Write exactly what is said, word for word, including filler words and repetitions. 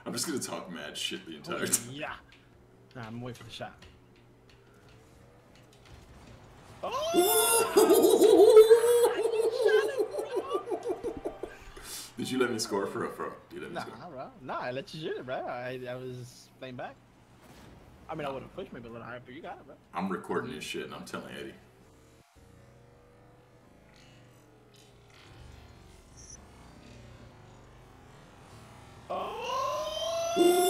I'm just gonna talk mad shit the entire time. Yeah. Nah, I'm waiting for the shot. Oh! Did you let me score for a pro? Did you let me Nah, score? bro. Nah, I let you shoot it, bro. I, I was playing back. I mean, I would have pushed maybe a little higher, but you got it, bro. I'm recording this shit and I'm telling Eddie. Oh!